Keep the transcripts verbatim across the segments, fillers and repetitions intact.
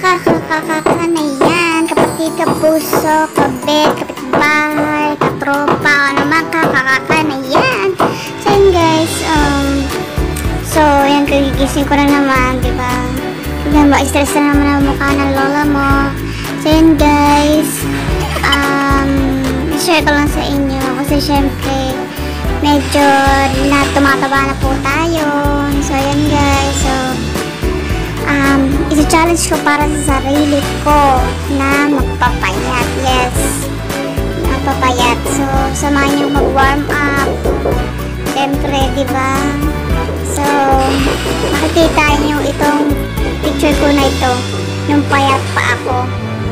kakakaka na yan. Kapatid, kapuso, kabit, kapitbahay, katropa, ano man kakakaka na yan. So yun guys, um, so yan, kagigising ko na naman, diba? Yan ba, stress na naman ang mukha ng lola mo. So yun guys, um, share ko lang sa inyo kasi syempre medyo na tumataba na po tayo. So yan guys, so um, isi-challenge ko para sa sarili ko na magpapayat. Yes, magpapayat. So samahan niyo mag-warm up. Siyempre, diba? So makikita niyo itong picture ko na ito, nung payat pa ako.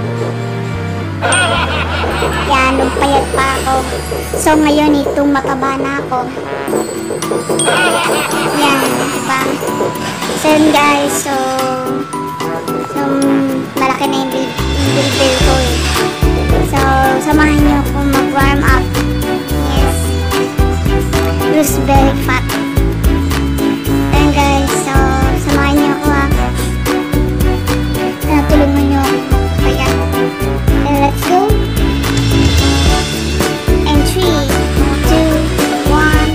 Yan, nung payat pa ako. So ngayon itong mataba na ako. Yan, diba? So yun guys, so so malaki na yung bilbil ko eh. So samahan nyo kung mag-warm up. Yes, lose very fat. Then guys, so samahan nyo ako ha. Natulungan nyo ako magpapayat. And let's go. And three, two, one.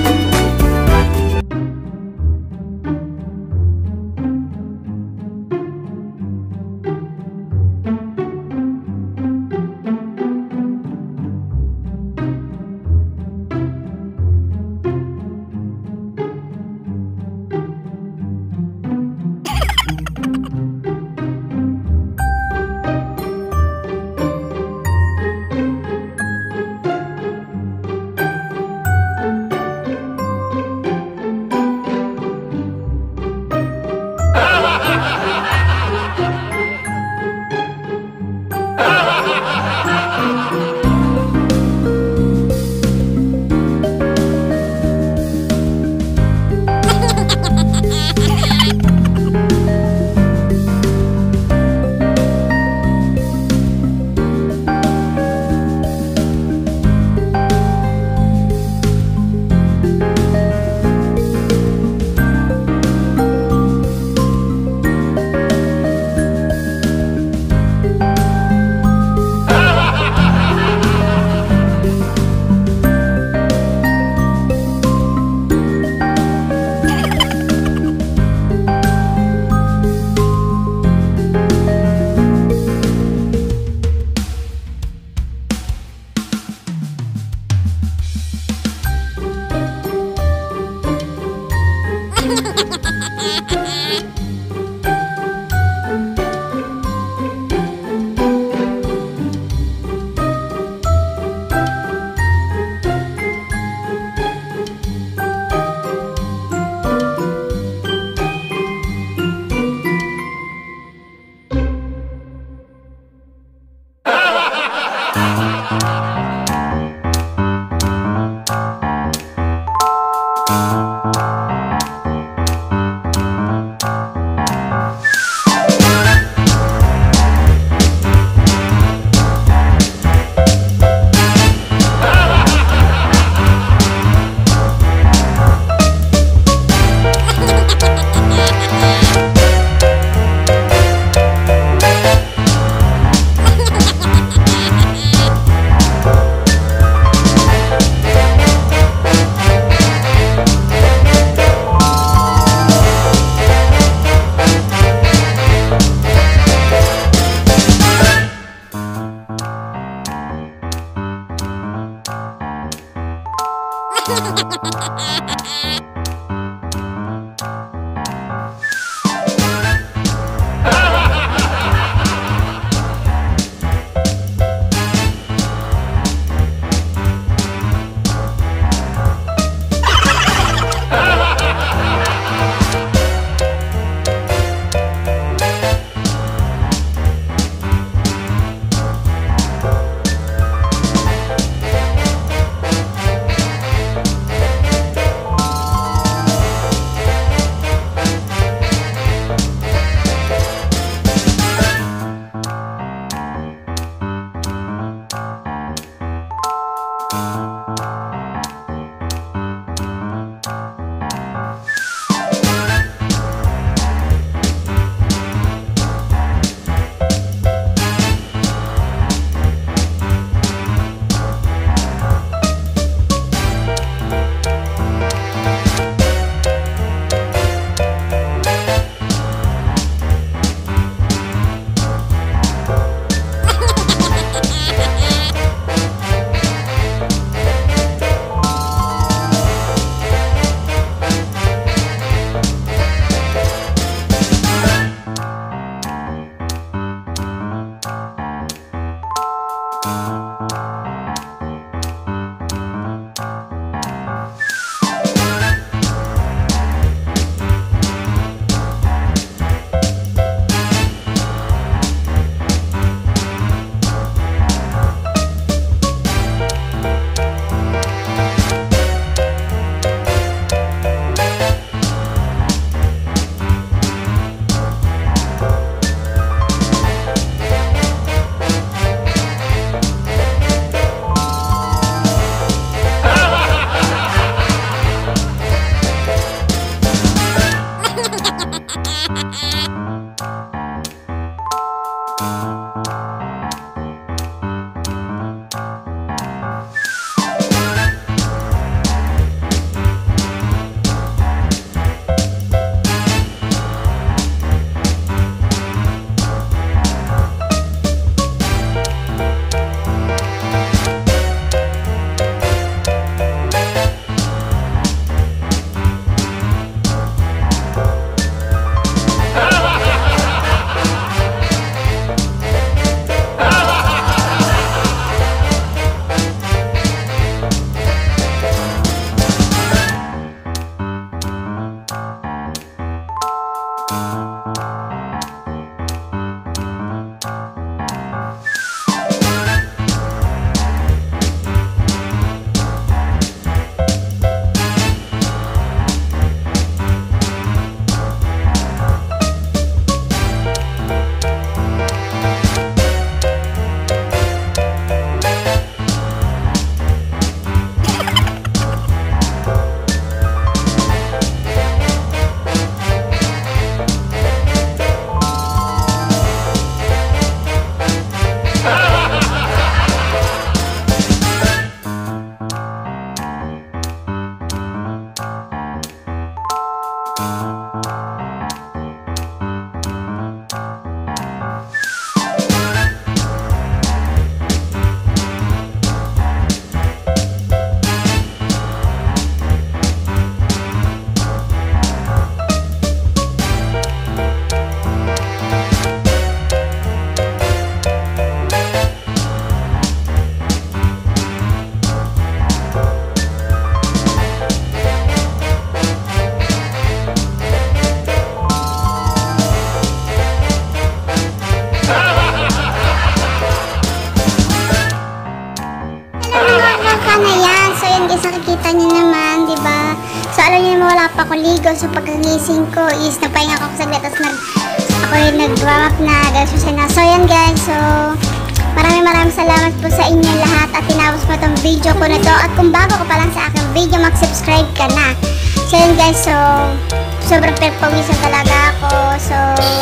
Nakikita niyo naman, di ba? So, alam niyo naman, wala pa ako ligo. So, pagkagising ko is napahinga ako saglit. Tapos, nag, ako yung nag-warm up na. na. So, yan guys. So, maraming maraming salamat po sa inyo lahat. At tinapos mo itong video ko na to. At kung bago ka pa lang sa aking video, mag-subscribe ka na. So, yan guys. So, sobrang perpawisan talaga ako. So,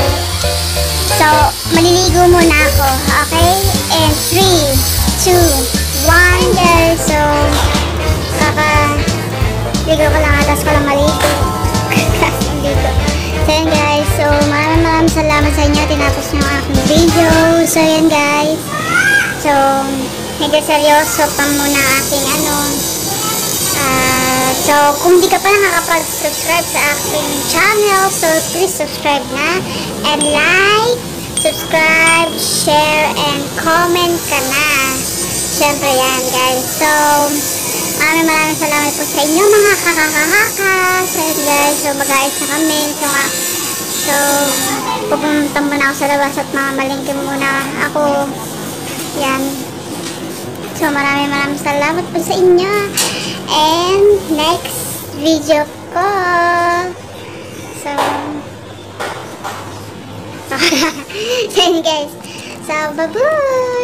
so, maliligo muna ako. Okay? And three, two, one, guys. So, kaka ligo ko lang, atas ko lang maligo. Kasang ligo. So yan guys, so maraming maraming salamat sa inyo, tinapos nyo ang aking video. So yan guys, so medyo seryoso pa muna aking ano uh, so kung di ka pa nakakapag-subscribe sa aking channel, so please subscribe na, and like, subscribe, share, and comment ka na. Siyempre yan guys. So maraming maraming salamat po sa inyo mga kakakakaka. So guys, so mag-aayos na kami. So, uh, so pupunta muna ako sa labas at mamalingkin muna ako. Yan. So maraming maraming salamat po sa inyo. And next video ko. So so yun guys. So bye-bye.